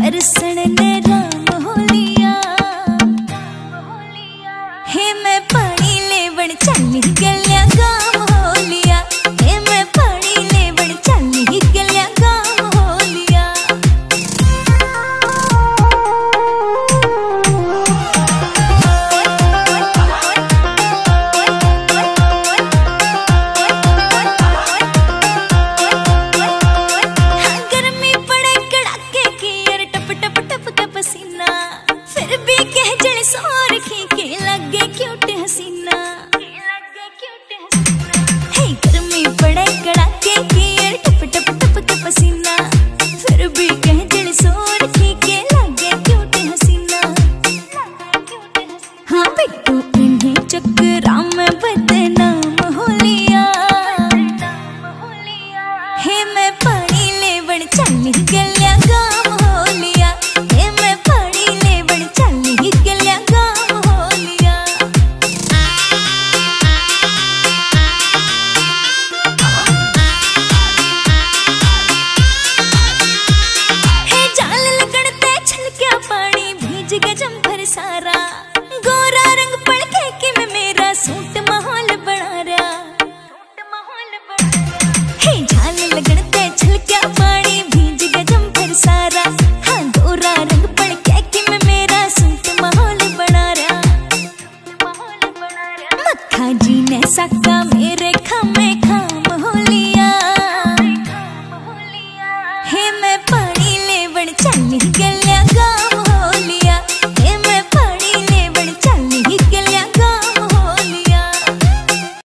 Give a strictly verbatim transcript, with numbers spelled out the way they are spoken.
बरसण ने राम हो लिया। हे मैं पानी लेवण चली गलिया गाम हो लिया। हे मैं पानी लेवण चली गलिया गाम हो लिया। गर्मी पड़े कड़ाके की यार टप टप टप का पसीना, फिर भी कह जल सोर की के लगे क्यूट हसीना। हे गर्मी पड़े कड़ाके की यार टप टप टप का पसीना, फिर भी कह जल सोर की के लगे क्यूट हसीना। हाँ बिट्टू इन्हें चक्करा में बदनाम हो लिया। हे मैं पानी लेवण चली गलिया गाम हो लिया। हे मैं पानी लेवण चली गलिया गाम हो लिया। हे जाल लगड़ते छलकिया पानी भीज गया जम्भर सारा। गोरा रंग पड़के कि मैं मेरा सूट माहौल बना रहा। हे झाल लगड़ते छलकिया पानी भीज गया जम्भर सारा। हाँ गोरा रंग पड़के कि मैं मेरा सूट माहौल बना रहा। मक्खा जी ने साका मेरे खामे खाम हो लिया। हे मैं पानी लेवण चली गलिया